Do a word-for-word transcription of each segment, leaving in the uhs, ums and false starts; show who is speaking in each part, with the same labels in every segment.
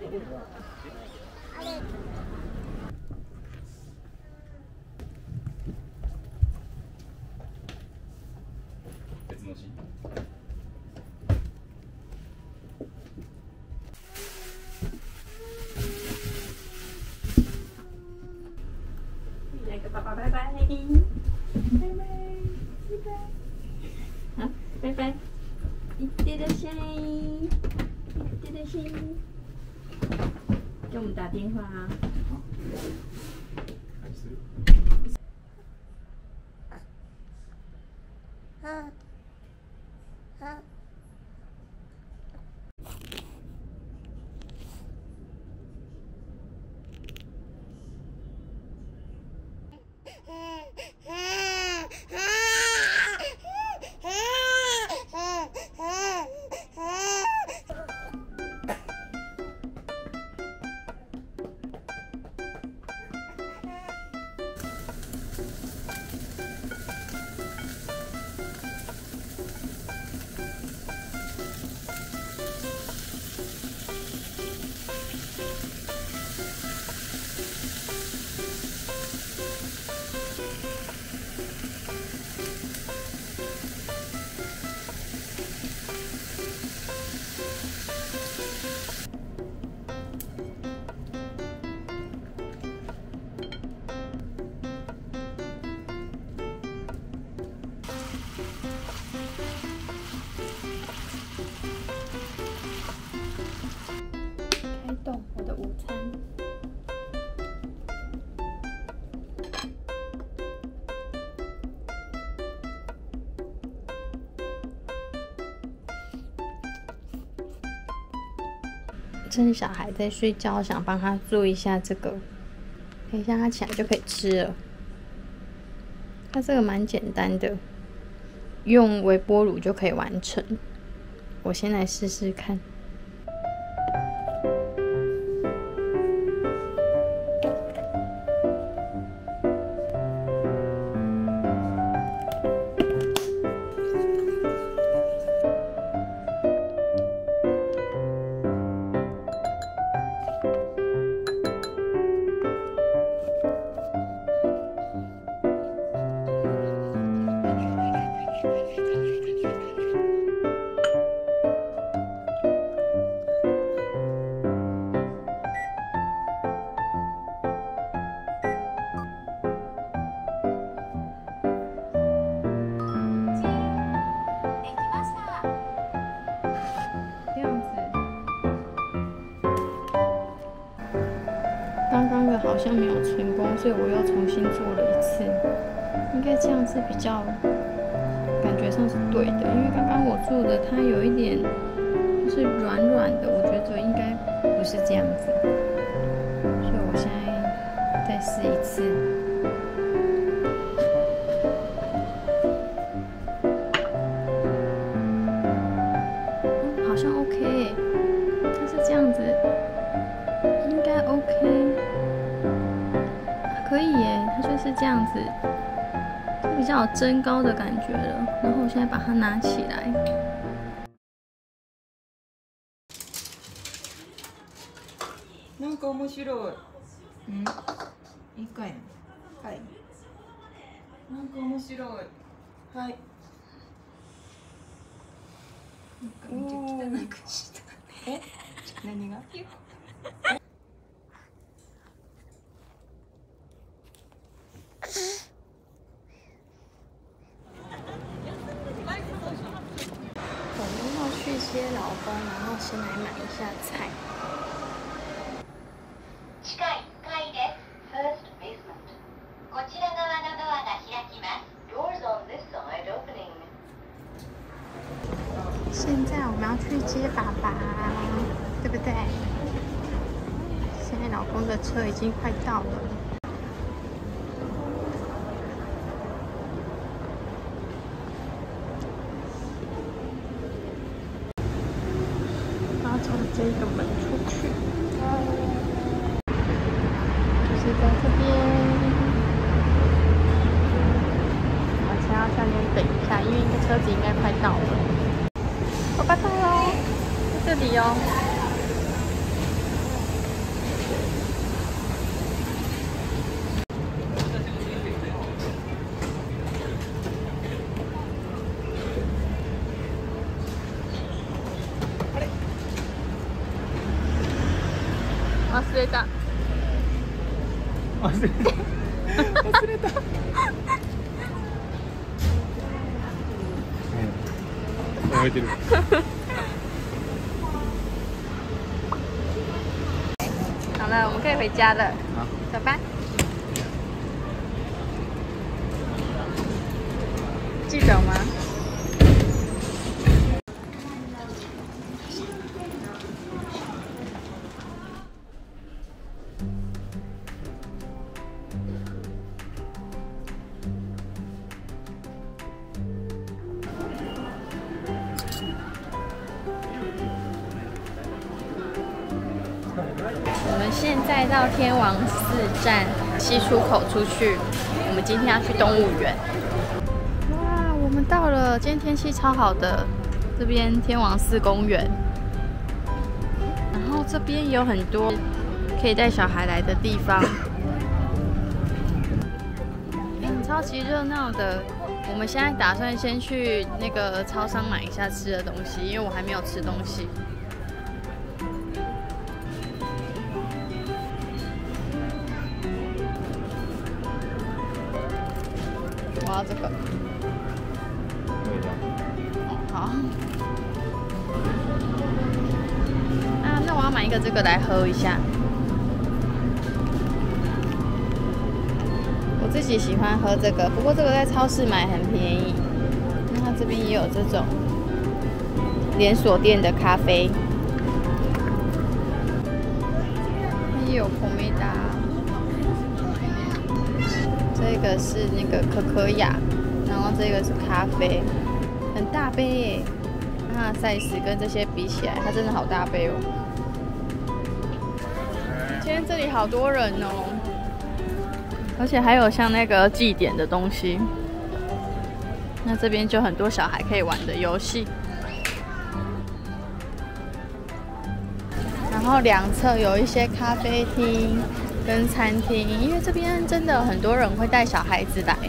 Speaker 1: 来个爸爸拜拜，拜拜拜拜，好，拜拜，いってらっしゃい，いってらっしゃい，给我们打电话啊。
Speaker 2: 嗯嗯。
Speaker 1: 我的午餐，趁小孩在睡觉，想帮他做一下这个，等一下他起来就可以吃了。它这个蛮简单的，用微波炉就可以完成。我先来试试看。 刚刚的好像没有成功，所以我又重新做了一次。应该这样是比较感觉上是对的，因为刚刚我做的它有一点就是软软的，我觉得应该不是这样子，所以我现在再试一次。嗯，好像 OK， 它是这样子。 应该 OK， 可以耶，它就是这样子，就比较有蒸高的感觉了。然后我现在把它拿起来。
Speaker 3: なんか面白い。うん。いいかい。はい。なんか面白い。はい。なんかめっちゃ汚くした。え？何が？
Speaker 1: 接老公，然后先来买一下菜。
Speaker 4: 地下いっかいです。First basement。こちら側のドアが開きます。Doors on this side opening。
Speaker 1: 现在我们要去接爸爸，对不对？现在老公的车已经快到了。 从这个门出去，就是在这边。我先要在那边等一下，因为那车子应该快到了。爸爸到喽，在这里哦。 忘れた。
Speaker 5: 忘れた。忘れた。覚えてる。
Speaker 1: 好了，我们可以回家了。
Speaker 5: 好，
Speaker 1: 走吧。记得吗？我们现在到天王寺站西出口出去，我们今天要去动物园。哇，我们到了，今天天气超好的，这边天王寺公园，然后这边也有很多可以带小孩来的地方，嗯，超级热闹的。我们现在打算先去那个超商买一下吃的东西，因为我还没有吃东西。我要这个。好。啊，那我要买一个这个来喝一下。我自己喜欢喝这个，不过这个在超市买很便宜。那它这边也有这种连锁店的咖啡，也有红梅达。这个是那个可可雅，然后这个是咖啡，很大杯耶。它的 size 跟这些比起来，它真的好大杯哦。今天这里好多人哦。而且还有像那个祭典的东西，那这边就很多小孩可以玩的游戏，然后两侧有一些咖啡厅跟餐厅，因为这边真的很多人会带小孩子来。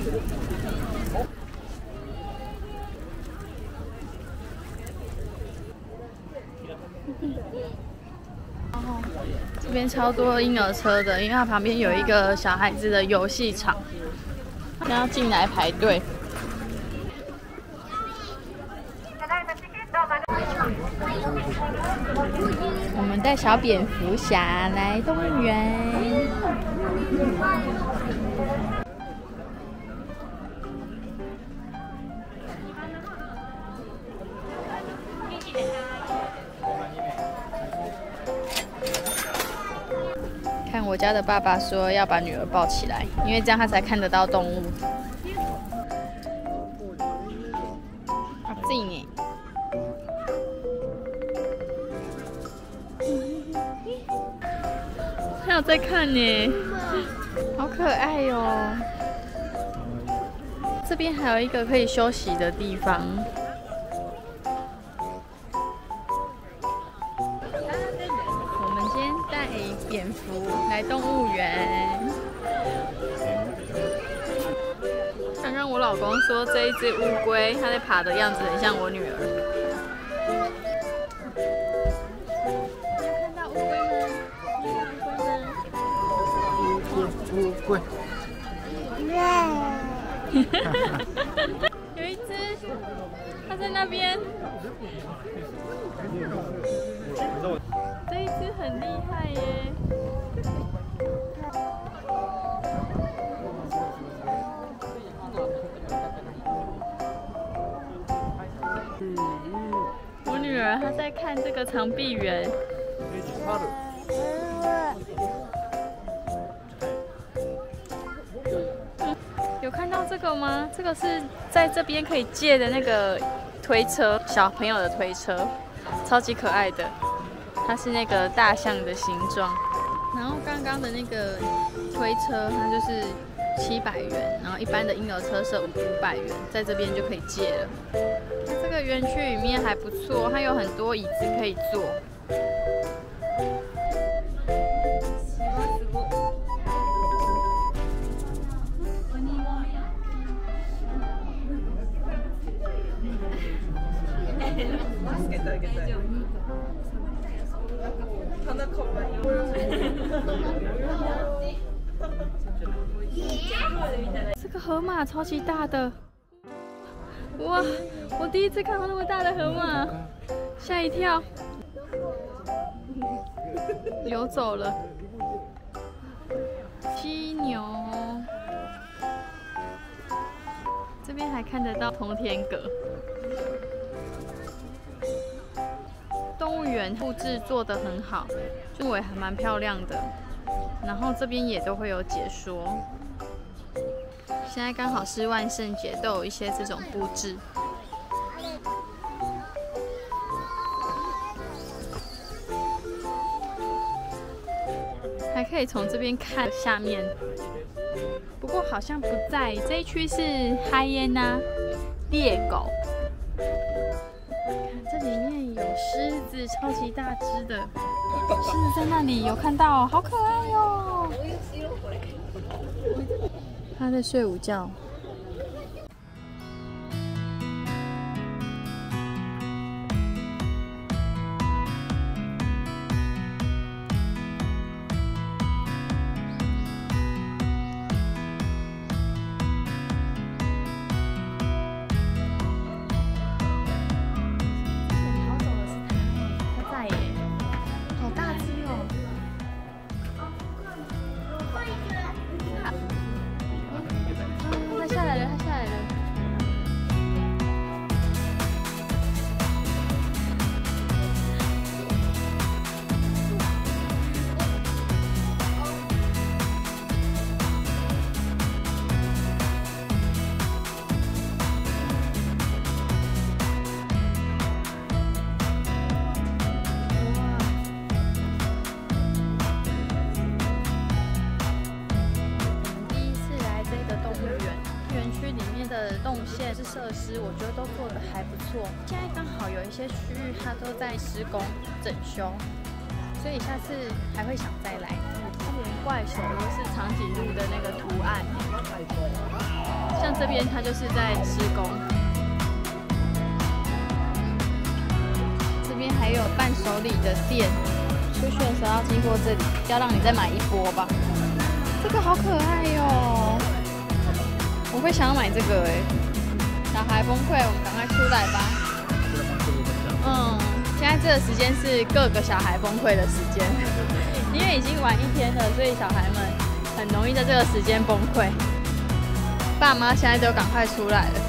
Speaker 1: 这边超多婴儿车的，因为它旁边有一个小孩子的游戏场，要进来排队。我们带小蝙蝠侠来动物园。看我家的爸爸说要把女儿抱起来，因为这样他才看得到动物。啊，自己呢？他有在看呢，好可爱哟、哦。这边还有一个可以休息的地方。蝙蝠来动物园。刚刚我老公说这一只乌龟，它在爬的样子很像我女儿。有看到乌龟吗？
Speaker 5: 乌龟。
Speaker 1: 有一只，它在那边。这一只很厉害耶！我女儿她在看这个长臂猿。有看到这个吗？这个是在这边可以借的那个推车，小朋友的推车，超级可爱的。它是那个大象的形状，然后刚刚的那个推车它就是七百元，然后一般的婴儿车是五百元，在这边就可以借了。这个园区里面还不错，它有很多椅子可以坐。 这个河马超级大的，哇！我第一次看到那么大的河马，吓一跳。游走了。犀牛，这边还看得到通天阁。动物园布置做得很好，氛围还蛮漂亮的。然后这边也都会有解说。现在刚好是万圣节，都有一些这种布置。还可以从这边看下面，不过好像不在这一区是嗨烟呐猎狗。看这里面有狮子，超级大只的，狮子在那里有看到，好可爱哟！它在睡午觉。动线是设施，我觉得都做得还不错。现在刚好有一些区域它都在施工整修，所以下次还会想再来。它连怪手都是长颈鹿的那个图案，像这边它就是在施工。这边还有伴手礼的店，出去的时候要经过这里，要让你再买一波吧。这个好可爱哟！我会想要买这个哎、欸，小孩崩溃，我们赶快出来吧。嗯，现在这个时间是各个小孩崩溃的时间，因为已经玩一天了，所以小孩们很容易在这个时间崩溃。爸妈现在都赶快出来了。